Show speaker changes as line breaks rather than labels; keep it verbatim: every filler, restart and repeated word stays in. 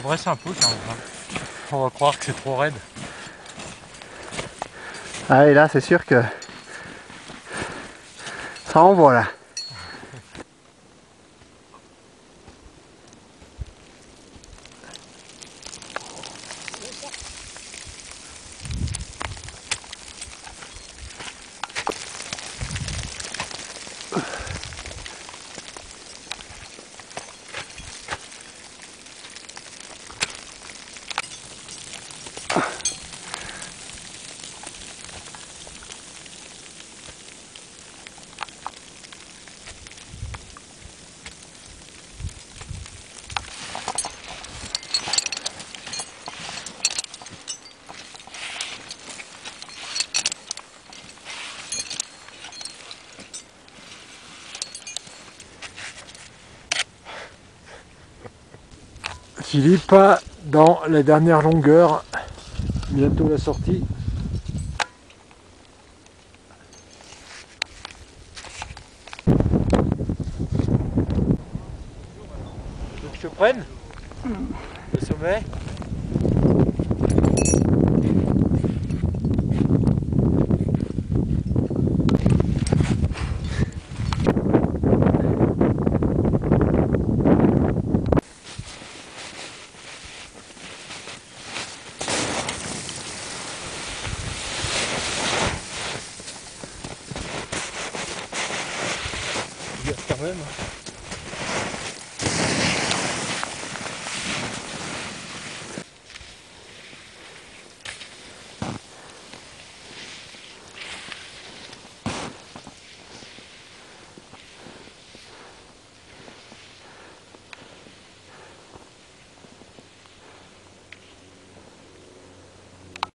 redresse un peu quand même. Hein. On va croire que c'est trop raide.
Ah et là c'est sûr que ça envoie là. Philippe dans la dernière longueur, bientôt la sortie.
Donc je te prenne le sommet. Quand même.